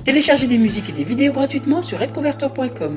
Téléchargez des musiques et des vidéos gratuitement sur redconverter.com.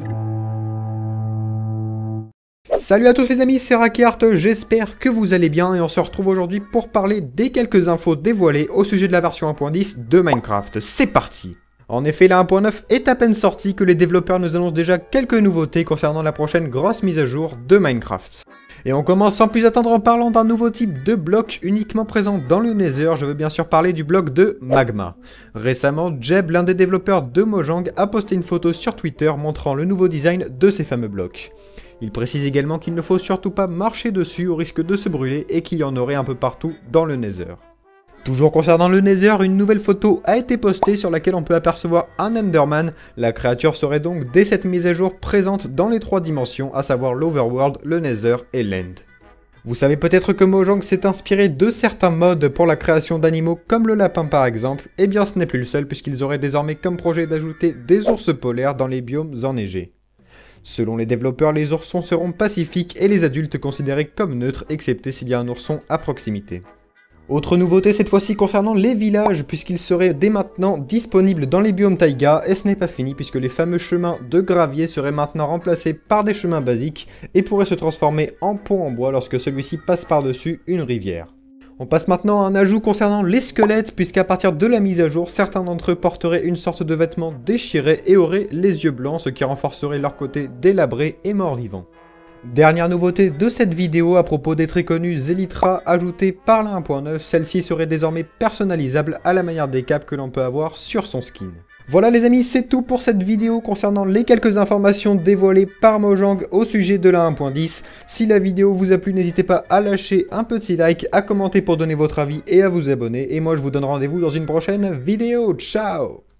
Salut à tous les amis, c'est Rakeart, j'espère que vous allez bien et on se retrouve aujourd'hui pour parler des quelques infos dévoilées au sujet de la version 1.10 de Minecraft. C'est parti! En effet, la 1.9 est à peine sortie que les développeurs nous annoncent déjà quelques nouveautés concernant la prochaine grosse mise à jour de Minecraft. Et on commence sans plus attendre en parlant d'un nouveau type de bloc uniquement présent dans le Nether. Je veux bien sûr parler du bloc de Magma. Récemment, Jeb, l'un des développeurs de Mojang, a posté une photo sur Twitter montrant le nouveau design de ces fameux blocs. Il précise également qu'il ne faut surtout pas marcher dessus au risque de se brûler et qu'il y en aurait un peu partout dans le Nether. Toujours concernant le Nether, une nouvelle photo a été postée sur laquelle on peut apercevoir un Enderman. La créature serait donc dès cette mise à jour présente dans les 3 dimensions, à savoir l'Overworld, le Nether et l'End. Vous savez peut-être que Mojang s'est inspiré de certains mods pour la création d'animaux comme le lapin par exemple. Eh bien ce n'est plus le seul puisqu'ils auraient désormais comme projet d'ajouter des ours polaires dans les biomes enneigés. Selon les développeurs, les oursons seront pacifiques et les adultes considérés comme neutres, excepté s'il y a un ourson à proximité. Autre nouveauté cette fois-ci concernant les villages, puisqu'ils seraient dès maintenant disponibles dans les biomes taïga, et ce n'est pas fini puisque les fameux chemins de gravier seraient maintenant remplacés par des chemins basiques et pourraient se transformer en pont en bois lorsque celui-ci passe par-dessus une rivière. On passe maintenant à un ajout concernant les squelettes, puisqu'à partir de la mise à jour, certains d'entre eux porteraient une sorte de vêtement déchiré et auraient les yeux blancs, ce qui renforcerait leur côté délabré et mort-vivant. Dernière nouveauté de cette vidéo à propos des très connus Elytra ajoutés par la 1.9, celle-ci serait désormais personnalisable à la manière des capes que l'on peut avoir sur son skin. Voilà les amis, c'est tout pour cette vidéo concernant les quelques informations dévoilées par Mojang au sujet de la 1.10. Si la vidéo vous a plu, n'hésitez pas à lâcher un petit like, à commenter pour donner votre avis et à vous abonner. Et moi je vous donne rendez-vous dans une prochaine vidéo. Ciao!